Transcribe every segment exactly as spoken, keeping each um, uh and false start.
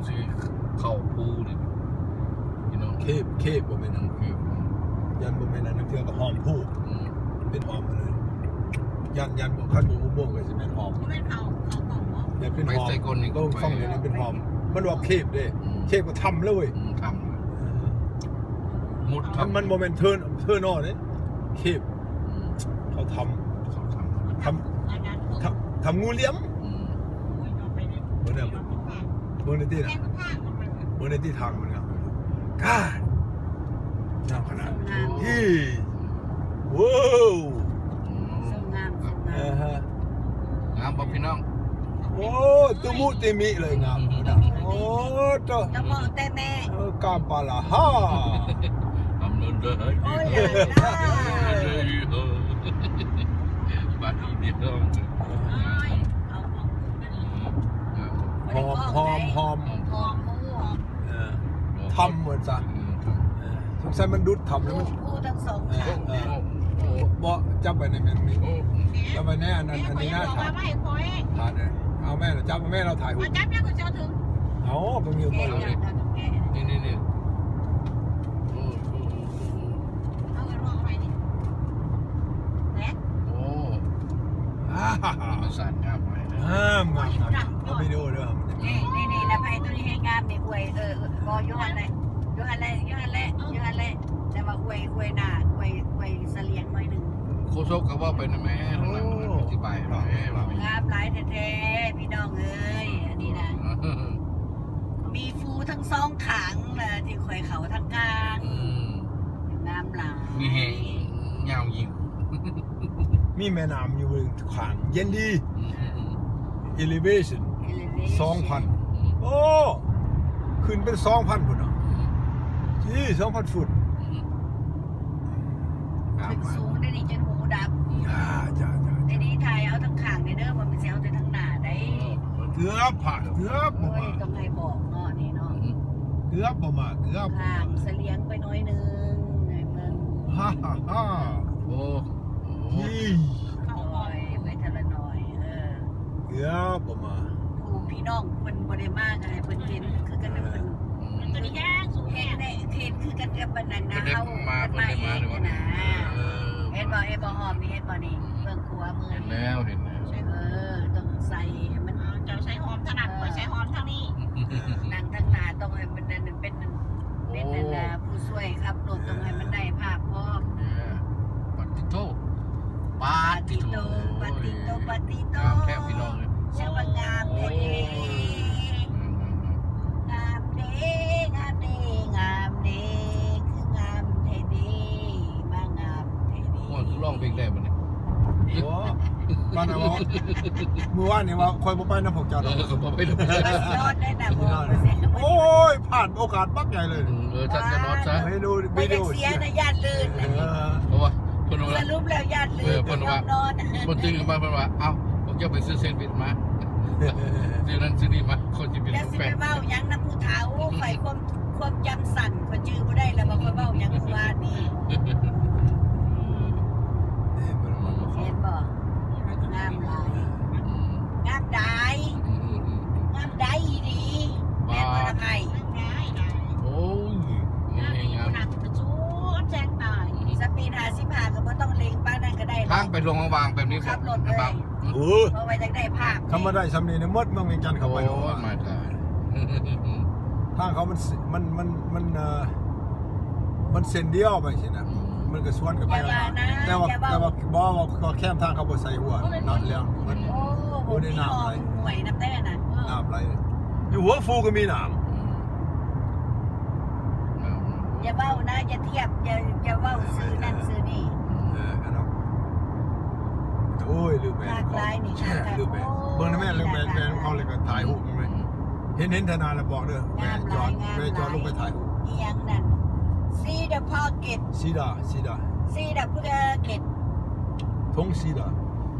สิเข้าปูนี่พี่น้องเคบเคบบ่แม่นนั่นยันบ่แม่นนั่นเทื่อก็หอมผู้เป็นหอมมาเลยยันยันบ่คันบ่อุโมงค์ก็สิแม่นหอมเป็นเขาเขาของบ่อย่าเป็นหอมใส่ก้นนี่ก็ฟังนี่นั่นเป็นหอมมันว่าเคบเด้เคบก็ทำเลยเว้ยทำมุดมันมันบ่แม่นเทิร์นเทิร์นอเด้เคบเขาทำเขาทำทำทำทำงูเลี้ยมเบอร์เนี่ยเบอร์ในที่นะเบอร์ในที่ทางมันครับก้าน้ำขนาดฮีว้าวสวยงามสวยงามฮะงามป่ะพี่น้องโอ้ตุมุติมิเลยงามโอ้ตัวจะบอกแต่แม่กาปาลาฮ่าทำเงินเลยโอ้ยบ้านนี้เดียวหอมหอมหอมหอมหอมทำเหมือนจ้ะสงสัยมันดุดทำแล้วมันคู่ทั้งสองข้างบ่จับไปในแม่นี่จับไปแน่อันนั้นอันนี้น่าถ่ายถ่ายเลยเอาแม่เราจับแม่เราถ่ายหุ่นจับแล้วก็จะถึงเอาไปมีคนเราเลยนี่นี่นี่เอาไปรอไปนี่แม่โอ้ฮ่าฮ่ามันสั่นงามไปนะงามงามเอาไปดูด้วยนี่นี่นี่แล้วไพ่ตัวนี้ให้งามนี่อวยเออพอยุหันเลยยุหันเลยยุหันเลยยุหันเลยแต่ว่าอวยอวยหน้าอวยอวยเสลียงหน่อยหนึ่งโคโซกก็ว่าเป็นแม่ทั้งนั้นอธิบายหน่อยงามหลายแท้ๆพี่น้องเอ้ยอันนี้นะมีฟูทั้งสองขางเลยที่ข่อยเขาทั้งกลางงามหลายมีแหงเงายิงมีแม่น้ำอยู่บนขางเย็นดี elevation สองพันโอ้ขึ้นเป็นสองพันฟุตอ่ะที่สองพันฟุตขึ้นสูงได้ดีจนหูดับจ้าจ้าจ้าในนี้ถ่ายเอาทั้งขางในเด้อมันเป็นเซลล์แต่ทั้งหน้าได้เกือบผ่านเกือบประมาณต้องให้บอกเนาะนี่เนาะเกือบประมาณเกือบขางเสลียงไปน้อยนึงในเมืองฮ่าฮ่าฮ่าโอ้ยี่เข้าหน่อยไปทะเลหน่อยเออเกือบประมาณผู้พี่น้องคนบริมากอะไรเพิ่นเห็นคือกันเป็นคนตัวนี้ย่างสูงแห้งเนี่ยเห็นคือกันกับบันนั้นนะเขามามาเองนะเห็นบ่เห็นบ่หอมนี่เห็นบ่นี่เบื้องขัวมือเห็นแล้วเห็นแล้วใช่เออต้องใส่มันจะใช้หอมถนัดกว่าใช้หอมทางนี้นางทางหน้าต้องให้มันเป็นเป็นเป็นผู้ช่วยครับรถต้องให้มันได้ภาพพร้อมปฏิโตปฏิโตปฏิโตปฏิโตแค่พี่น้องเลยใช่ว่างามเด้งามเด้งามเด้งามเด้คืองามเท่ดีมางามเท่ดีว่าคือร้องเพลงได้มันเนี่ยโอ้บ้านเราเมื่อวานเนี่ยว่าคอยบ่ไปน้ำผกจอดเขาบ่ไปดูรอดได้นะโอ้ยผ่านโอกาสปักใหญ่เลยเออจัดจะนอนซะให้ดูวิดีโอเสียนะญาติลื่นเพราะว่าสรุปแล้วญาติลื่นเพิ่นว่านอนเพิ่นตื่นมาเพิ่นว่าเอ้าผมจะไปซื้อเซนบิดมาซื้อนั้นซื้อนี่มาคนจะเป็นแล้วสิไปเว้ายังน้ำผู้เฒ่าไฟความความจำสั่นคนจื้อบ่ได้แล้วบ่ค่อยเว้ายังเมื่อวานนี้เห็นบ่งามหลายงามได้งามได้ดีแม่บ่ละไผโอ้ยงามหนักประจุแจ้งตายสปีดห้าสิบห้าก็บ่ต้องเล็งป้านั่นก็ได้ทางไปลงวางแบบนี้ขับรถเลยเออเพราะว่าจะได้ภาพทำมาได้สำเนียงเนี่ยมดเมืองเวียงจันทร์เข้าไปโอ้มาได้ทางเขามันมันมันมันเอ่อมันเส้นเดียวไปสินะมันก็สวนกันไปแต่ว่าแต่ว่าบ่ว่าก็แคมทางเขาบ่ใส่หัวนั่นแล้วมันโอ้ได้น้ำไหลหวยน้ำแต้น่ะน้ำไหลอยู่หัวฟูก็มีน้ำอย่าเว้านะอย่าเทียบอย่าอย่าเว้าซื้อนั่นซื้อนี่เออกันเนาะโอ้ยลืมแม่ลืมแม่เบิ่งนะแม่ลืมแม่แม่เขาเลยก็ถ่ายรูปมันไหมเห็นเห็นธนาแล้วบอกเด้อแม่จอดแม่จอดลงไปถ่ายรูปอีหยังนั่น See the pocket ซีดาซีดา See the pocket ทงซีดา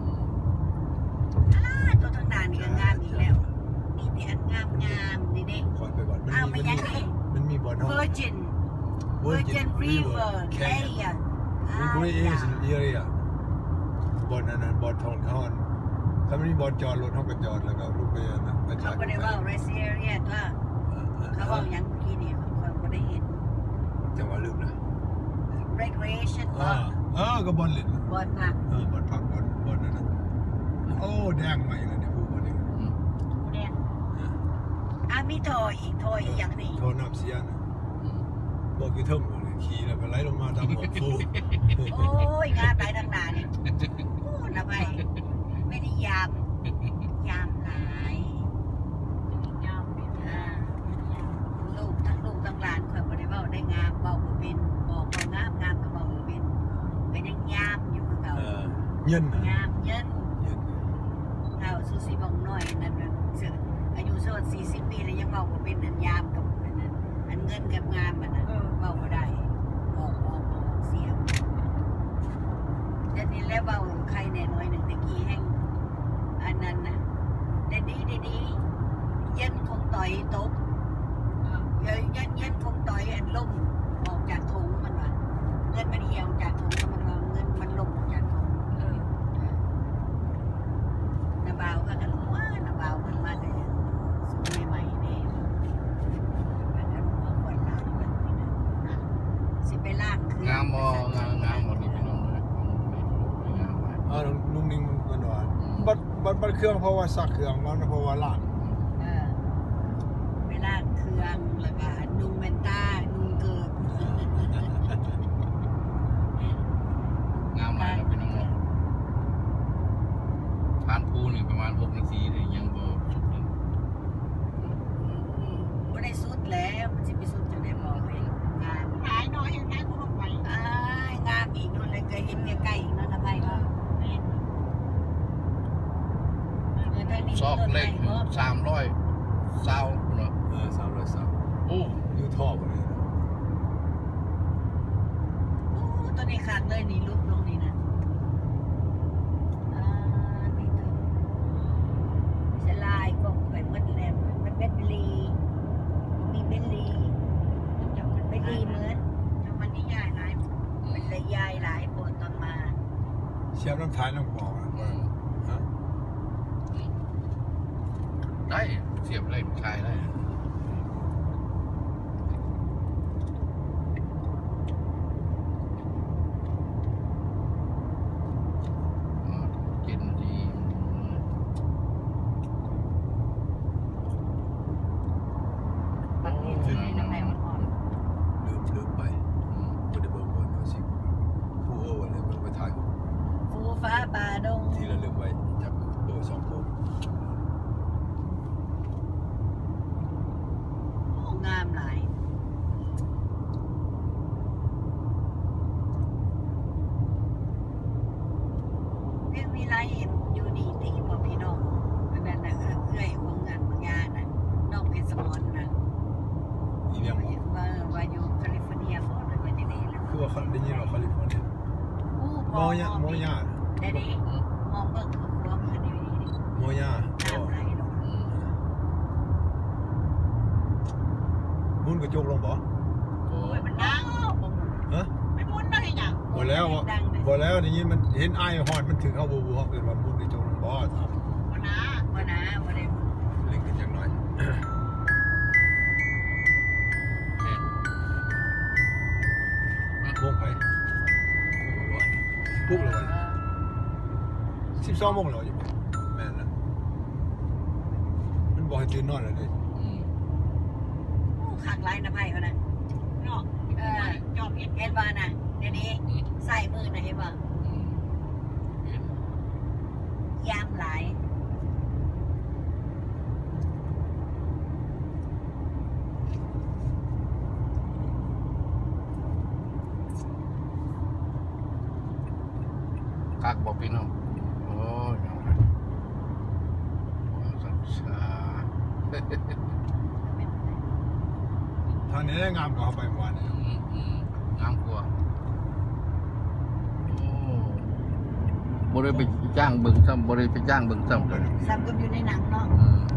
อ่าตัวทางหน้านี่ก็งามอีกแล้วมีแต่อันงามงามนี่เด้คอยไปก่อนอ้าวมันยังนี่มันมีบ่อน Virgin Virgin River Canyon Great Asian Area บอลนั้นบอลทองทอนถ้าไม่มีบอลจอดรถเขาก็จอดแล้วก็ลุกไปนะเขาไม่ได้ว่า Rest Area ตัวเขาบอกยังเมื่อกี้นี่คนก็ได้เห็นจังหวะลืมนะ recreation เออเออก็บอลเล่นบอลผักเออบอลผักบอลบอลนั่นนะโอ้แดงใหม่เลยเนี่ยผู้บอลนี่แดงอ่ะมีโทอีกโทอีกอย่างนี้โทน้ำเสียนะบอกกี่เท่าเลยขี่แล้วไปไล่ลงมาตามหมอกฟูโอ้ยงานไรทางหนาเนี่ยโอ้ละไปไม่ได้ยามยามหลายยามลูกทั้งลูกทั้งหลานคอยบริเวณได้งามเบาบุบินบอกว่างามงามกับเบาบุบินก็ยังยามอยู่กับเขาเย็นยามเย็นเท่าซูซีบองน้อยนั่นเสืออายุโซนสี่สิบปีแล้วยังเบาบุบินนั่นยามกับอันเงินกับงามมันนะเบาได้บอกบอกบอกเสียงแต่นี่แล้วเบาใครแน่น้อยหนึ่งตะกี้แห้งอันนั้นนะแต่ดีดีดีเย็นคงต่อยตกเย็นเย็นเย็นคงต่อยอันล่มออกจากถุงมันว่ะเงินมันเหี่ยวจากถุงมันว่าเงินมันล่มออกจากถุงนาบ่าวก็กันว่านาบ่าวมันมาแต่สูงใหม่ๆนี่ไปล่างคืองามมองามงามหมดนี่พี่น้องเลยงามมากอ๋อนุ่มนิ่งมันหวานบัดบัดบัดเครื่องเพราะว่าสักเครื่องมันเพราะว่าล่างเออไปล่างเครื่องแล้วก็นุ่มเมนต้านุ่มเกิดงามมากพี่น้องทานพูนี่ประมาณหกนาทีเลยยังบ่สุดเลยบ่ได้สุดแล้วมันจะไปสุดจังได้บ่เองงามหลายน้อยเห็นไหมกูลงไปอ้ายงามอีกนู่นเลยเคยเห็นใกล้ๆอีกนั่นนะไปก็ซอกเล็กสามร้อยเศร้าเนาะเออสามร้อยสามโอ้ยูท่อไปเลยโอ้ตัวนี้ขาดเลยนี่ลุกลงนี่นะอ่านี่ตัวสลายก็แขวนมันแหลมมันเบ็ดลีมีเบ็ดลีจับมันเบ็ดลีเหมือนจับมันนี่ใหญ่หลายเป็นเลยใหญ่หลายปวดตอนมาเชียบน้ำท้ายน้ำบอกฮะได้เสียบอะไรชายได้กินดีบางทีซื้อน้ำแดงอ่อนลืมลืมไปไม่ได้บอกว่าสิผู้โอ้อะไรมันไปถ่ายฟูฟ้าป่าดงที่เราลืมไว้จากโบสองโบงามหลายเรื่องวิไลอยู่นี่ที่บอกพี่น้องอันนั้นนะเอื้อยของงานบางงานนะนอกเพชรสมรนะอีเรื่องว่าว่าอยู่แคลิฟอร์เนียบอกเลยว่าจะได้แล้วคือว่าเขาได้ยินว่าแคลิฟอร์เนียโมยาโมยาได้ดิมองเบิ่งคือหัวเงินอยู่นี่ดิโมยาน้ำไหลลงมุนกระจกลงบ่โอ้ยมันดังฮะไม่มุนได้ยังหมดแล้วหมดแล้วอย่างนี้มันเห็นไอฮอดมันถึงเข้าบูบูเขาเป็นว่ามุนกระจกลงบ่ทำวันน้าวันน้าวันนี้เล่นกันอย่างน้อยโมงไปปุ๊บเลยสิบสองโมงแล้วอยู่แม่นะมันบอกให้ตื่นนอนเลยดิขังไรนะไพ่เขานะเนาะเออจอมเห็นบ้านะเดี๋ยวนี้ใส่มือนะเห็นบ้ายามหลายคักบอกพี่น้องโอ้ยสัญชาทางนี้ได้งามกว่าเขาไปเมื่อวานนี้งามกว่าโอ้บริไปจ้างเบิ่งซ้ำบริไปจ้างเบิ่งซ้ำเลยซ้ำก็อยู่ในหนังเนาะ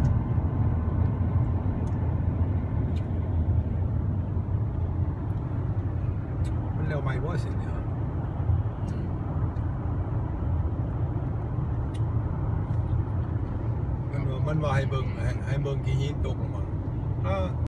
มันเร็วไหมว่าสิ่งนี้มันว่าให้เบิ่งให้เบิ่งกี่หินตกลงมา